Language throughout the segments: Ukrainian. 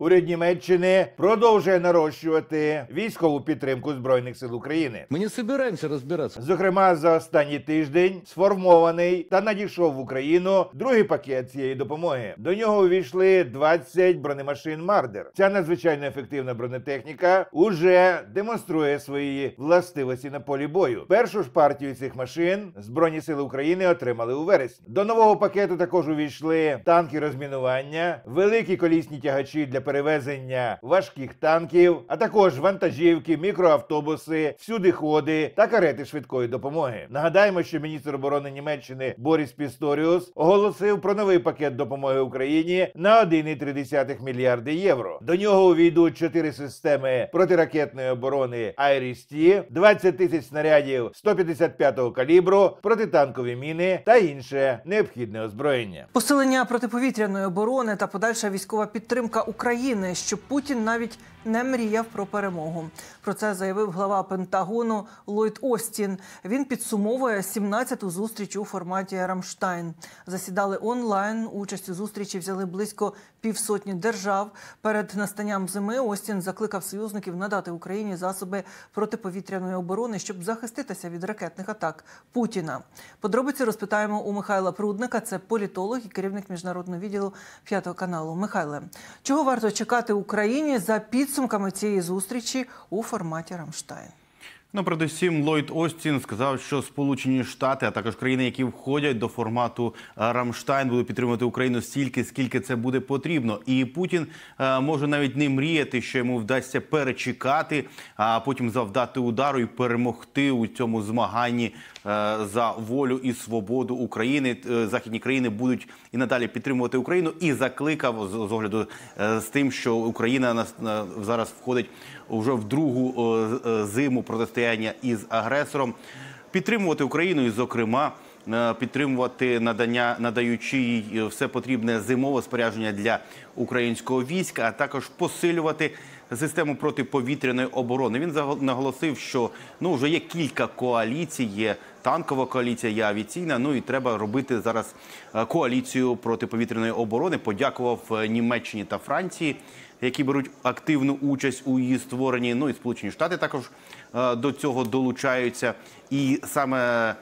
Уряд Німеччини продовжує нарощувати військову підтримку Збройних сил України. Ми не збираємося розбиратися. Зокрема, за останній тиждень сформований та надійшов в Україну другий пакет цієї допомоги. До нього увійшли 20 бронемашин «Мардер». Ця надзвичайно ефективна бронетехніка уже демонструє свої властивості на полі бою. Першу ж партію цих машин Збройні сили України отримали у вересні. До нового пакету також увійшли танки розмінування, великі колісні тягачі для перевезення важких танків, а також вантажівки, мікроавтобуси, всюдиходи та карети швидкої допомоги. Нагадаємо, що міністр оборони Німеччини Боріс Пісторіус оголосив про новий пакет допомоги Україні на 1,3 мільярди євро. До нього увійдуть 4 системи протиракетної оборони «Айріс-Ті», 20 тисяч снарядів 155-го калібру, протитанкові міни та інше необхідне озброєння. Посилення протиповітряної оборони та подальша військова підтримка України, щоб Путін навіть не мріяв про перемогу. Про це заявив глава Пентагону Ллойд Остін. Він підсумовує 17-ту зустріч у форматі «Рамштайн». Засідали онлайн, участь у зустрічі взяли близько півсотні держав. Перед настанням зими Остін закликав союзників надати Україні засоби протиповітряної оборони, щоб захиститися від ракетних атак Путіна. Подробиці розпитаємо у Михайла Прудника, це політолог і керівник міжнародного відділу «5 каналу». Михайле, чого варто чекати Україні за підсумками цієї зустрічі у форматі «Рамштайн»? Ну, передусім, Ллойд Остін сказав, що Сполучені Штати, а також країни, які входять до формату «Рамштайн», будуть підтримувати Україну стільки, скільки це буде потрібно. І Путін може навіть не мріяти, що йому вдасться перечекати, а потім завдати удару і перемогти у цьому змаганні за волю і свободу України. Західні країни будуть і надалі підтримувати Україну. І закликав, з огляду з тим, що Україна зараз входить вже в другу зиму протистояння із агресором, підтримувати Україну і, зокрема, підтримувати надаючи їй все потрібне зимове спорядження для українського війська, а також посилювати систему протиповітряної оборони. Він наголосив, що вже є кілька коаліцій, є танкова коаліція, є авіаційна, і треба робити зараз коаліцію протиповітряної оборони. Подякував Німеччині та Франції, які беруть активну участь у її створенні. І Сполучені Штати також до цього долучаються. І саме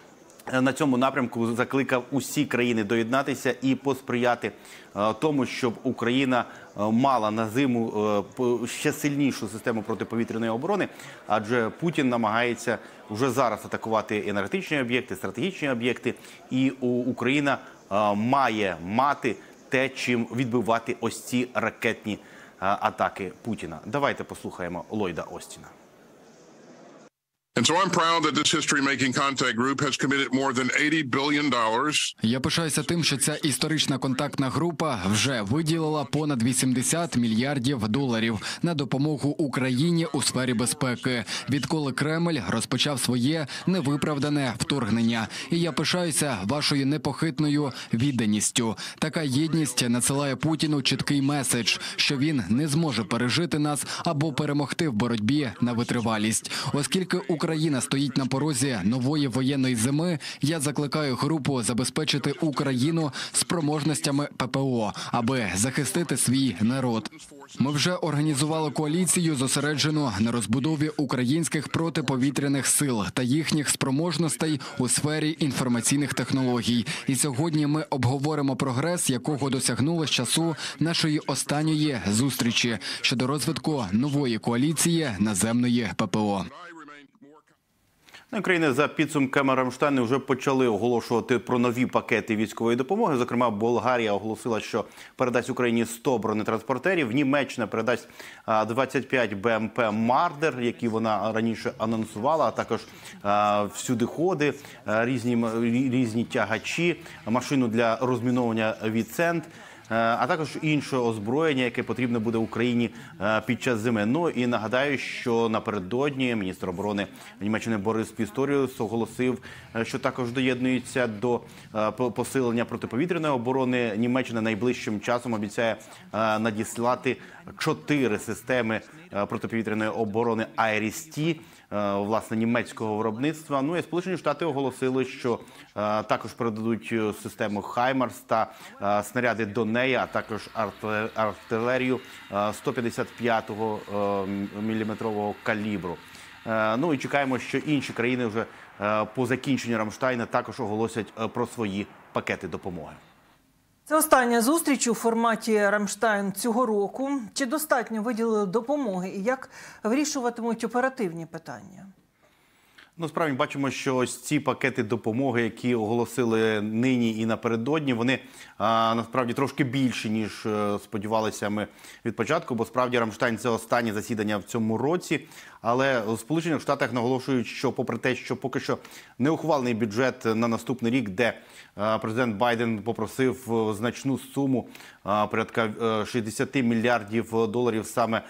на цьому напрямку закликав усі країни доєднатися і посприяти тому, щоб Україна мала на зиму ще сильнішу систему протиповітряної оборони, адже Путін намагається вже зараз атакувати енергетичні об'єкти, стратегічні об'єкти, і Україна має мати те, чим відбивати ось ці ракетні атаки Путіна. Давайте послухаємо Ллойда Остіна. Я пишаюся тим, що ця історична контактна група вже виділила понад 80 мільярдів доларів на допомогу Україні у сфері безпеки, відколи Кремль розпочав своє невиправдане вторгнення. І я пишаюся вашою непохитною відданістю. Така єдність надсилає Путіну чіткий меседж, що він не зможе пережити нас або перемогти в боротьбі на витривалість. Оскільки Україна стоїть на порозі нової воєнної зими, я закликаю групу забезпечити Україну спроможностями ППО, аби захистити свій народ. Ми вже організували коаліцію, зосереджену на розбудові українських протиповітряних сил та їхніх спроможностей у сфері інформаційних технологій. І сьогодні ми обговоримо прогрес, якого досягнули з часу нашої останньої зустрічі щодо розвитку нової коаліції наземної ППО. Країни за підсумками Рамштайну вже почали оголошувати про нові пакети військової допомоги. Зокрема, Болгарія оголосила, що передасть Україні 100 бронетранспортерів. Німеччина передасть 25 БМП «Мардер», які вона раніше анонсувала, а також всюдиходи, різні тягачі, машину для розміновування «Віцент», а також інше озброєння, яке потрібно буде Україні під час зими. І нагадаю, що напередодні міністр оборони Німеччини Борис Пісторіус оголосив, що також доєднується до посилення протиповітряної оборони. Німеччина найближчим часом обіцяє надіслати 4 системи протиповітряної оборони «Айріс-Ті», власне, німецького виробництва. І Сполучені Штати оголосили, що також передадуть систему «Хаймарс» та снаряди до неї, а також артилерію 155-го міліметрового калібру. Ну і чекаємо, що інші країни вже по закінченню Рамштайна також оголосять про свої пакети допомоги. Це остання зустріч у форматі «Рамштайн» цього року. Чи достатньо виділили допомоги і як вирішуватимуть оперативні питання? Ну, справді бачимо, що ось ці пакети допомоги, які оголосили нині і напередодні, вони насправді трошки більші, ніж сподівалися ми від початку, бо справді Рамштайн – це останнє засідання в цьому році. Але у Сполучених Штатах наголошують, що попри те, що поки що не ухвалений бюджет на наступний рік, де президент Байден попросив значну суму, порядка 60 мільярдів доларів саме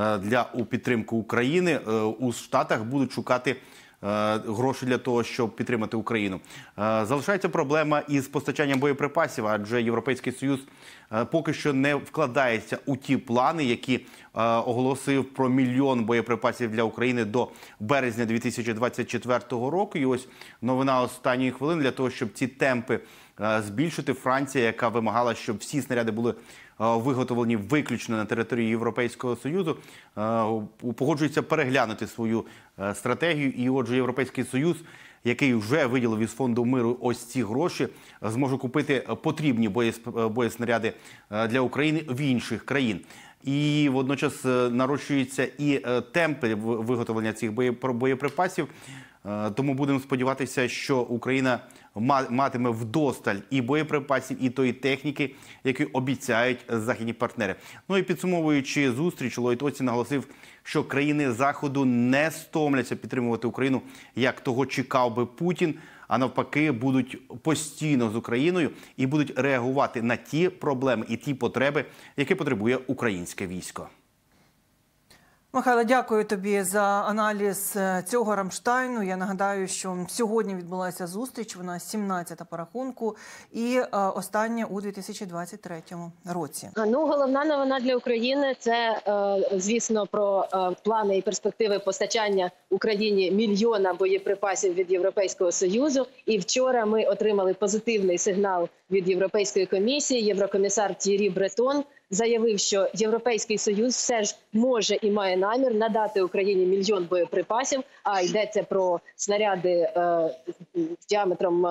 у підтримку України, у Штатах будуть шукати гроші для того, щоб підтримати Україну. Залишається проблема із постачанням боєприпасів, адже Європейський Союз поки що не вкладається у ті плани, які оголосив про 1 мільйон боєприпасів для України до березня 2024 року. І ось новина останньої хвилини для того, щоб ці темпи збільшити. Франція, яка вимагала, щоб всі снаряди були виготовлені виключно на території Європейського Союзу, погоджується переглянути свою стратегію. І отже, Європейський Союз, який вже виділив із Фонду миру ось ці гроші, зможе купити потрібні боєснаряди для України в інших країн. І водночас нарощуються і темпи виготовлення цих боєприпасів. Тому будемо сподіватися, що Україна матиме вдосталь і боєприпасів, і тої техніки, які обіцяють західні партнери. Ну і підсумовуючи зустріч, Ллойд Остін наголосив, що країни Заходу не стомляться підтримувати Україну, як того чекав би Путін, а навпаки будуть постійно з Україною і будуть реагувати на ті проблеми і ті потреби, які потребує українське військо. Михайло, дякую тобі за аналіз цього Рамштайну. Я нагадаю, що сьогодні відбулася зустріч, вона 17-та по рахунку і остання у 2023 році. Ну, головна новина для України – це, звісно, про плани і перспективи постачання Україні 1 мільйона боєприпасів від Європейського Союзу. І вчора ми отримали позитивний сигнал від Європейської комісії. Єврокомісар Т'єрі Бретон заявив, що Європейський Союз все ж може і має намір надати Україні 1 мільйон боєприпасів, а йдеться про снаряди з діаметром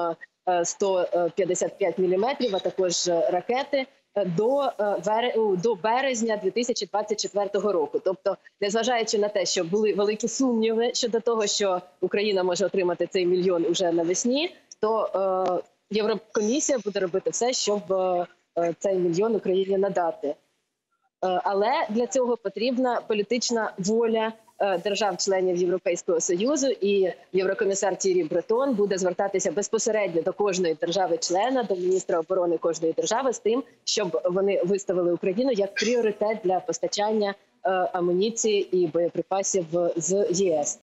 155 мм, а також ракети, до березня 2024 року. Тобто, незважаючи на те, що були великі сумніви щодо того, що Україна може отримати цей 1 мільйон уже навесні, то Єврокомісія буде робити все, щоб цей 1 мільйон Україні надати. Але для цього потрібна політична воля держав-членів Європейського Союзу, і єврокомісар Т'єрі Бретон буде звертатися безпосередньо до кожної держави-члена, до міністра оборони кожної держави з тим, щоб вони виставили Україну як пріоритет для постачання амуніції і боєприпасів з ЄС.